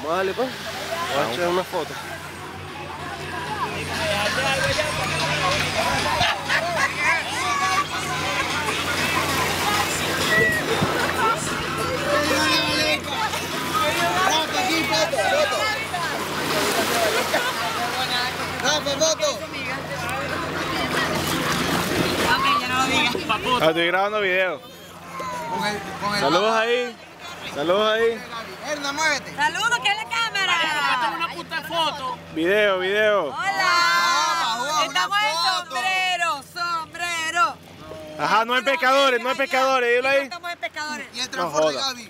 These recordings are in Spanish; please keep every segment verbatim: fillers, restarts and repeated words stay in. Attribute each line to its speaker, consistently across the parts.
Speaker 1: Vamos a darle, pues. Vamos a echar una foto.
Speaker 2: Ah, estoy grabando video.
Speaker 3: Con el, con el
Speaker 2: Saludos ahí. Saludos ahí.
Speaker 3: Erna, muévete.
Speaker 4: Saludos, que es la cámara.
Speaker 5: Una puta foto.
Speaker 2: Video, video.
Speaker 4: Hola. Estamos en sombrero, sombrero.
Speaker 2: Ajá, no hay pescadores, no hay pescadores. Dilo ahí.
Speaker 4: Estamos en pescadores.
Speaker 3: Y el
Speaker 2: No
Speaker 3: transporte de
Speaker 2: joda.
Speaker 3: Gaby.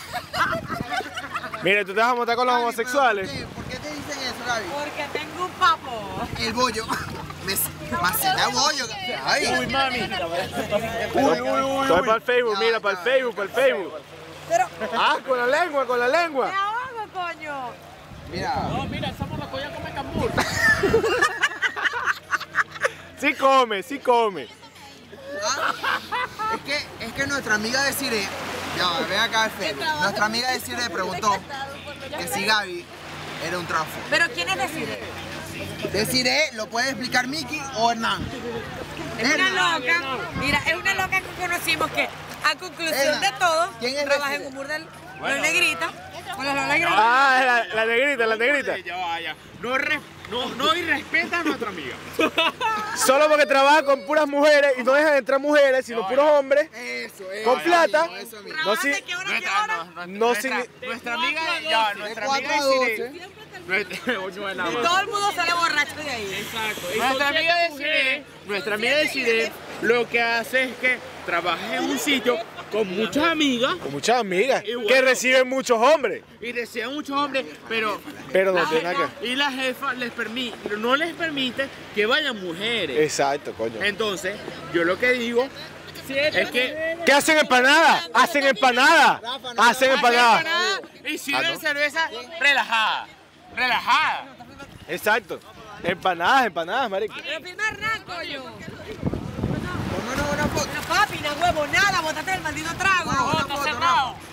Speaker 2: Mire, tú te vas a montar con los
Speaker 3: Gaby,
Speaker 2: homosexuales.
Speaker 3: pero ¿Por qué, ¿Por qué te dicen eso, Gaby?
Speaker 4: Porque tengo un papo.
Speaker 3: El bollo. Maceta bollo. Ay.
Speaker 5: Uy, mami.
Speaker 2: Uy, uy, uy. Estoy para el Facebook, mira, para el Facebook, para el Facebook.
Speaker 4: Pero,
Speaker 2: Ah, con la lengua, con la
Speaker 4: ¿qué
Speaker 2: lengua.
Speaker 4: hago, coño?
Speaker 3: Mira.
Speaker 5: No, mira, somos la colla come cambur.
Speaker 2: Sí come, sí come.
Speaker 3: Ah, es que, es que nuestra amiga de Cire, ya, ven acá al Facebook. Nuestra amiga de Cire preguntó que si Gaby era un trafo.
Speaker 4: Pero ¿quién es decir?
Speaker 3: De Cire lo puede explicar Miki o Hernán.
Speaker 4: Es una
Speaker 3: Hernán.
Speaker 4: loca. Mira, es una loca que conocimos que, a conclusión
Speaker 3: Hernán.
Speaker 4: de todo,
Speaker 3: ¿Quién es
Speaker 4: trabaja
Speaker 3: Reside?
Speaker 4: en un burdel. Los negritas. Con las negritas.
Speaker 2: Ah, la, la negrita, la negrita.
Speaker 5: Ya vaya. No, re, no, no irrespeta a nuestra amiga.
Speaker 2: Solo porque trabaja con puras mujeres y no dejan entrar mujeres, sino puros hombres.
Speaker 3: Eso, eso.
Speaker 2: Con plata.
Speaker 3: Eso mismo.
Speaker 2: No,
Speaker 4: ¿Trabajan
Speaker 2: si,
Speaker 4: de qué hora a qué
Speaker 5: Nuestra,
Speaker 4: hora?
Speaker 5: no,
Speaker 2: No,
Speaker 5: nuestra,
Speaker 2: si-
Speaker 5: nuestra amiga, ya, nuestra
Speaker 3: De
Speaker 5: amiga
Speaker 3: cuatro a
Speaker 5: de Cire.
Speaker 3: doce.
Speaker 5: Nuestra, ocho de la mano.
Speaker 4: Todo el mundo sale borracho de ahí.
Speaker 5: Exacto. Nuestra amiga de Cire, nuestra amiga de Cire, lo que hace es que trabaja en un sitio con muchas amigas
Speaker 2: con muchas amigas
Speaker 5: Y bueno.
Speaker 2: que reciben muchos hombres.
Speaker 5: y desean muchos hombres, pero
Speaker 2: Pero no
Speaker 5: la
Speaker 2: tiene nada
Speaker 5: jefa- y la jefa les permite, no les permite que vayan mujeres.
Speaker 2: Exacto, coño.
Speaker 5: Entonces, yo lo que digo es que
Speaker 2: ¿Qué hacen empanadas? Hacen empanadas. Hacen
Speaker 5: hacen
Speaker 2: empanadas.
Speaker 5: empanadas y sirven
Speaker 2: Ah, ¿no?
Speaker 5: cerveza relajada. Relajada.
Speaker 2: Exacto. Empanadas, empanadas, marico.
Speaker 4: Pero firma Hernán, coño.
Speaker 3: Ponme una buena foto.
Speaker 4: Pero papi, no huevo, nada, botate el maldito trago.
Speaker 3: Una
Speaker 5: Está
Speaker 3: foto,
Speaker 5: cerrado.
Speaker 3: Rafa.